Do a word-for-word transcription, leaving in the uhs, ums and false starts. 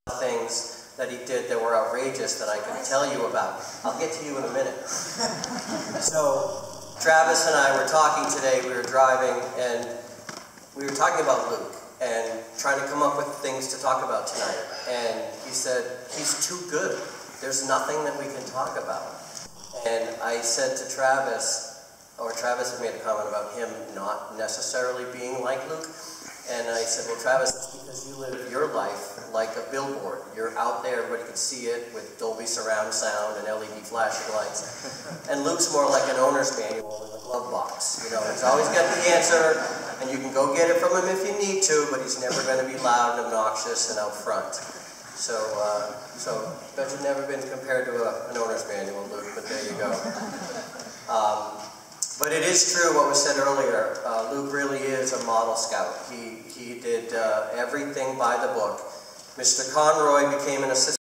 things that he did that were outrageous that I can tell you about. I'll get to you in a minute. So, Travis and I were talking today, we were driving, and we were talking about Luke and trying to come up with things to talk about tonight. And he said, he's too good. There's nothing that we can talk about. And I said to Travis, or Travis had made a comment about him not necessarily being like Luke. And I said, well, Travis, that's because you live your life like a billboard. You're out there, everybody can see it with Dolby surround sound and L E D flashing lights. And Luke's more like an owner's manual in the glove box. You know, he's always got the answer, and you can go get it from him if you need to, but he's never going to be loud and obnoxious and out front. So, uh, so bet you've never been compared to a, an owner's manual, Luke, but there you go. Um, But it is true what was said earlier. Uh, Luke really is a model scout. He, he did uh, everything by the book. Mister Conroy became an assistant